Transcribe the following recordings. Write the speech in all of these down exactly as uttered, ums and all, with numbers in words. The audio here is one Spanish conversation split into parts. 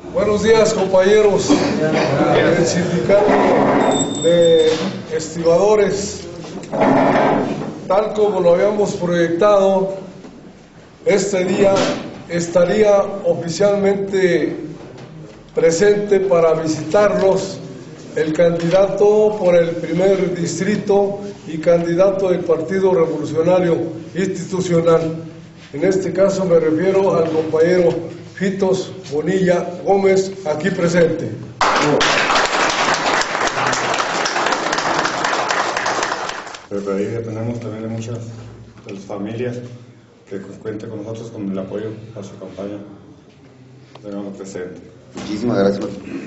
Buenos días, compañeros del sindicato de estibadores. Tal como lo habíamos proyectado, este día estaría oficialmente presente para visitarlos el candidato por el primer distrito y candidato del Partido Revolucionario Institucional. En este caso me refiero al compañero Fitos Bonilla Gómez, aquí presente. Pero ahí dependemos también de muchas de las familias que cuenten con nosotros con el apoyo a su campaña. Tengamos presente. Muchísimas gracias.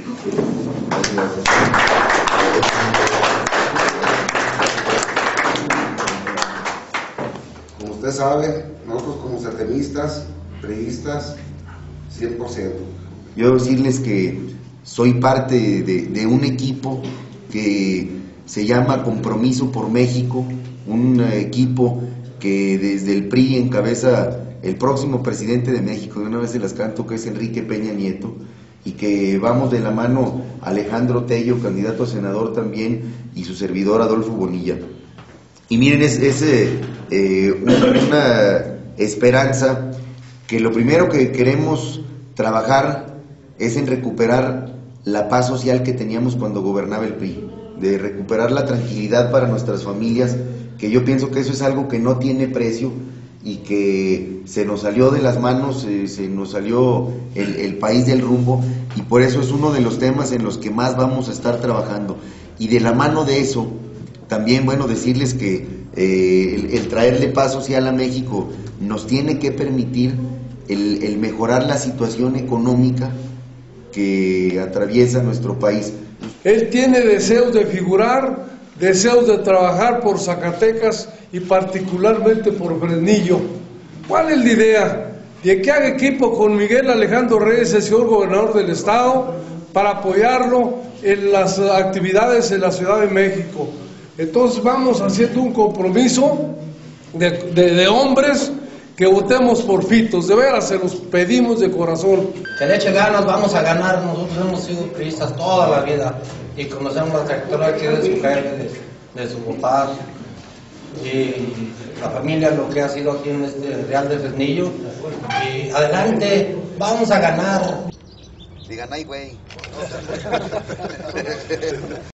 Como usted sabe, nosotros como sertenistas, priistas, cien por ciento. Yo decirles que soy parte de, de un equipo que se llama Compromiso por México, un equipo que desde el P R I encabeza el próximo presidente de México, de una vez se las canto, que es Enrique Peña Nieto, y que vamos de la mano Alejandro Tello, candidato a senador también, y su servidor Adolfo Bonilla. Y miren, es, es eh, una esperanza que lo primero que queremos trabajar es en recuperar la paz social que teníamos cuando gobernaba el P R I, de recuperar la tranquilidad para nuestras familias, que yo pienso que eso es algo que no tiene precio y que se nos salió de las manos, eh, se nos salió el, el país del rumbo, y por eso es uno de los temas en los que más vamos a estar trabajando. Y de la mano de eso, también, bueno, decirles que eh, el, el traerle paz social a México nos tiene que permitir el, el mejorar la situación económica que atraviesa nuestro país. Él tiene deseos de figurar, deseos de trabajar por Zacatecas y particularmente por Fresnillo. ¿Cuál es la idea? De que haga equipo con Miguel Alejandro Reyes, el señor gobernador del estado, para apoyarlo en las actividades en la Ciudad de México. Entonces vamos haciendo un compromiso de, de, de hombres que votemos por Fitos, de veras se los pedimos de corazón. Que le eche ganas, vamos a ganar. Nosotros hemos sido priistas toda la vida y conocemos la trayectoria aquí de su jefe, de, de su papá y la familia, lo que ha sido aquí en este Real de Fresnillo. Y adelante, vamos a ganar. Digan, ay, güey.